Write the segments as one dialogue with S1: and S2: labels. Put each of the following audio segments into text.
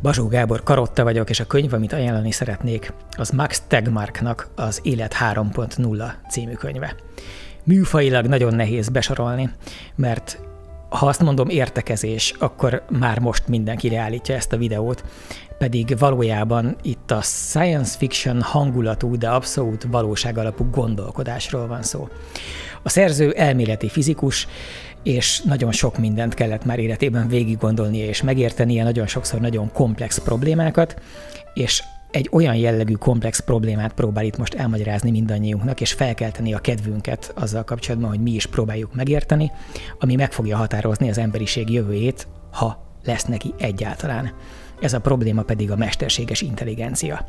S1: Bazsó Gábor Karotta vagyok, és a könyv, amit ajánlani szeretnék, az Max Tegmarknak az Élet 3.0 című könyve. Műfajilag nagyon nehéz besorolni, mert ha azt mondom értekezés, akkor már most mindenki leállítja ezt a videót, pedig valójában itt a science fiction hangulatú, de abszolút valóságalapú gondolkodásról van szó. A szerző elméleti fizikus, és nagyon sok mindent kellett már életében végig gondolnia és megértenie, nagyon sokszor nagyon komplex problémákat, és egy olyan jellegű komplex problémát próbál itt most elmagyarázni mindannyiunknak, és felkelteni a kedvünket azzal kapcsolatban, hogy mi is próbáljuk megérteni, ami meg fogja határozni az emberiség jövőjét, ha lesz neki egyáltalán. Ez a probléma pedig a mesterséges intelligencia.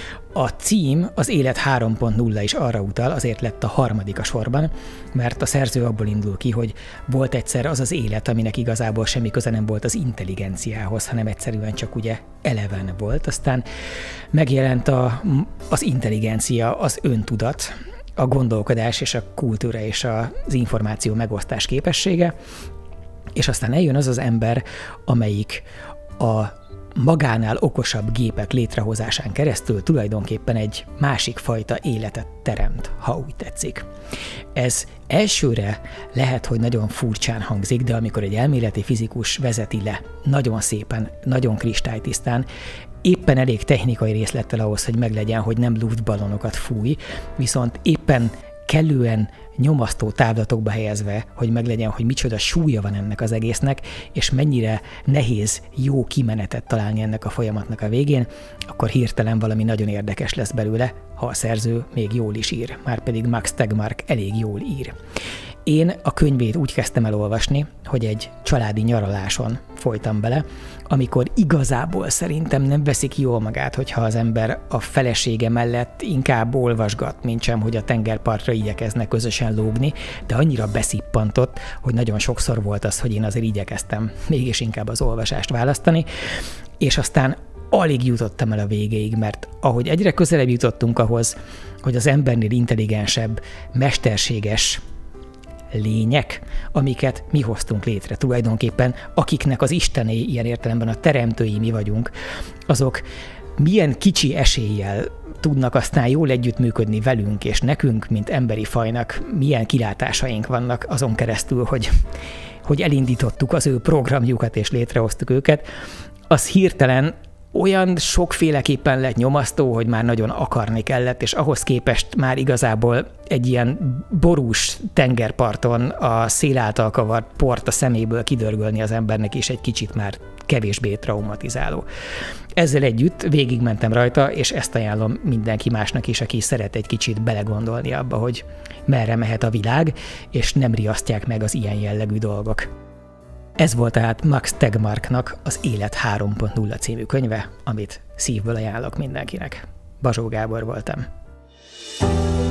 S1: A cím, az Élet 3.0 is arra utal, azért lett a harmadik a sorban, mert a szerző abból indul ki, hogy volt egyszer az az élet, aminek igazából semmi köze nem volt az intelligenciához, hanem egyszerűen csak ugye eleven volt. Aztán megjelent az intelligencia, az öntudat, a gondolkodás és a kultúra és az információ megosztás képessége, és aztán eljön az az ember, amelyik a magánál okosabb gépek létrehozásán keresztül tulajdonképpen egy másik fajta életet teremt, ha úgy tetszik. Ez elsőre lehet, hogy nagyon furcsán hangzik, de amikor egy elméleti fizikus vezeti le nagyon szépen, nagyon kristálytisztán, éppen elég technikai részlettel ahhoz, hogy meglegyen, hogy nem luftballonokat fúj, viszont éppen kellően nyomasztó távlatokba helyezve, hogy meglegyen, hogy micsoda súlya van ennek az egésznek, és mennyire nehéz jó kimenetet találni ennek a folyamatnak a végén, akkor hirtelen valami nagyon érdekes lesz belőle, ha a szerző még jól is ír, márpedig Max Tegmark elég jól ír. Én a könyvét úgy kezdtem el olvasni, hogy egy családi nyaraláson folytam bele, amikor igazából szerintem nem veszik jól magát, hogyha az ember a felesége mellett inkább olvasgat, mint sem, hogy a tengerpartra igyekezne közösen lógni, de annyira beszippantott, hogy nagyon sokszor volt az, hogy én azért igyekeztem mégis inkább az olvasást választani, és aztán alig jutottam el a végéig, mert ahogy egyre közelebb jutottunk ahhoz, hogy az embernél intelligensebb, mesterséges lények, amiket mi hoztunk létre tulajdonképpen, akiknek az istenei, ilyen értelemben a teremtői mi vagyunk, azok milyen kicsi eséllyel tudnak aztán jól együttműködni velünk és nekünk, mint emberi fajnak, milyen kilátásaink vannak azon keresztül, hogy elindítottuk az ő programjukat és létrehoztuk őket, az hirtelen olyan sokféleképpen lett nyomasztó, hogy már nagyon akarni kellett, és ahhoz képest már igazából egy ilyen borús tengerparton a szél által kavart port a szeméből kidörgölni az embernek is egy kicsit már kevésbé traumatizáló. Ezzel együtt végigmentem rajta, és ezt ajánlom mindenki másnak is, aki szeret egy kicsit belegondolni abba, hogy merre mehet a világ, és nem riasztják meg az ilyen jellegű dolgok. Ez volt tehát Max Tegmarknak az Élet 3.0 című könyve, amit szívből ajánlok mindenkinek. Bazsó Gábor voltam.